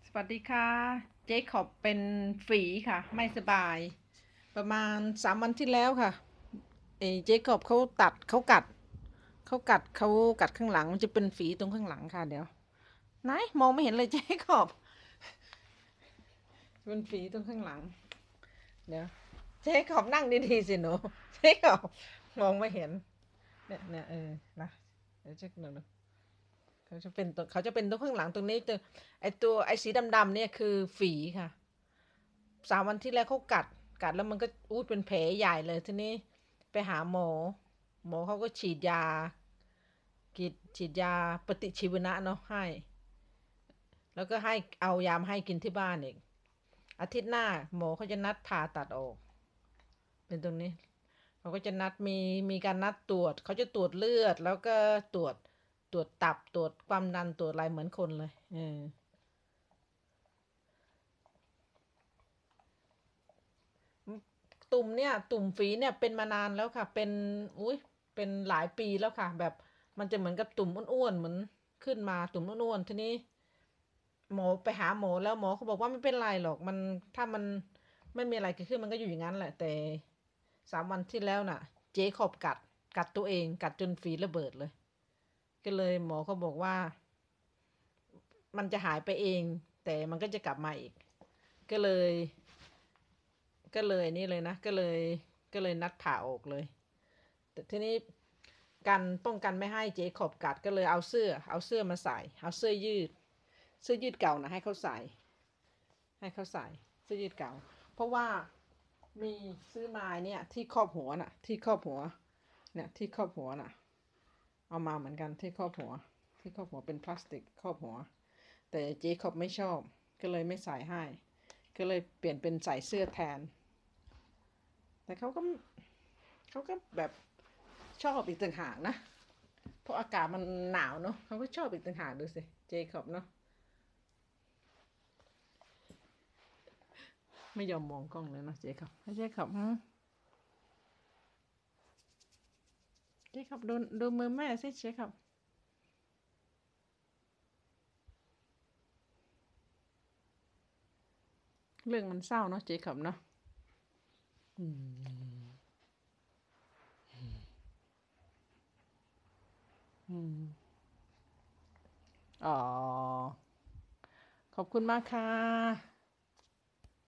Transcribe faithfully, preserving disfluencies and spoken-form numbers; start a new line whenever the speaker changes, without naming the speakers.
สวัสดีค่ะเจคอบเป็นฝีค่ะไม่สบายประมาณสามวันที่แล้วค่ะเอเจคอบเขาตัดเขากัดเขากัดเขากัดข้างหลังมันจะเป็นฝีตรงข้างหลังค่ะเดี๋ยวไหนมองไม่เห็นเลยเจคอบเป็นฝีตรงข้างหลังเดี๋ยวเจคอบนั่งดีๆสิหนูเจคอบมองไม่เห็นเนี่ยเนี่ยเออนะเดี๋ยวเช็คหน่อยเขาจะเป็นตัวเขาจะเป็นตรงข้างหลังตรงนี้ตัวไอตัวไอสีดำๆเนี่ยคือฝีค่ะ สามวันที่แล้วเขากัดกัดแล้วมันก็อู้เป็นแผลใหญ่เลยทีนี้ไปหาหมอหมอเขาก็ฉีดยากีดฉีดยาปฏิชีวนะเนาะให้แล้วก็ให้เอายามให้กินที่บ้านอีกอาทิตย์หน้าหมอเขาจะนัดผ่าตัดออกเป็นตรงนี้เขาก็จะนัดมีมีการนัดตรวจเขาจะตรวจเลือดแล้วก็ตรวจตรวจตับตรวจความดันตรวจอะไรเหมือนคนเลยเออ ตุ่มเนี่ยตุ่มฝีเนี่ยเป็นมานานแล้วค่ะเป็นอุ้ยเป็นหลายปีแล้วค่ะแบบมันจะเหมือนกับตุ่มอ้วนๆเหมือนขึ้นมาตุ่มอ้วนๆทีนี้หมอไปหาหมอแล้วหมอเขาบอกว่าไม่เป็นไรหรอกมันถ้ามันไม่มีอะไรเกิดขึ้นมันก็อยู่อย่างนั้นแหละแต่สามวันที่แล้วน่ะเจ๊ขอบกัดกัดตัวเองกัดจนฝีระเบิดเลยก็เลยหมอเขาบอกว่ามันจะหายไปเองแต่มันก็จะกลับมาอีกก็เลยก็เลยนี่เลยนะก็เลยก็เลยนัดผ่าออกเลย แต่ทีนี้กันป้องกันไม่ให้เจ๊ขอบกัดก็เลยเอาเสื้อเอาเสื้อมาใส่เอาเสื้อยืดเสื้อยืดเก่านะให้เขาใส่ให้เขาใส่เสื้อยืดเก่าเพราะว่ามีซื้อมาเนี่ยที่ครอบหัวน่ะที่ครอบหัวเนี่ยที่ครอบหัวน่ะเอามาเหมือนกันที่ครอบหัวที่ครอบหัวเป็นพลาสติกครอบหัวแต่เจ๊ขอบไม่ชอบก็เลยไม่ใส่ให้ก็เลยเปลี่ยนเป็นใส่เสื้อแทนแต่เขาก็เขาก็แบบชอบอีกต่างหากนะ เพราะอากาศมันหนาวเนาะเขาก็ชอบอีกต่างหากดูสิเจคอบเนาะไม่ยอมมองกล้องเลยเนาะเจคอบเจคอบเจคอบดูดูมือแม่สิเจคอบเรื่องมันเศร้าเนาะเจคอบเนาะอืมอืมอ๋อขอบคุณมากค่ะ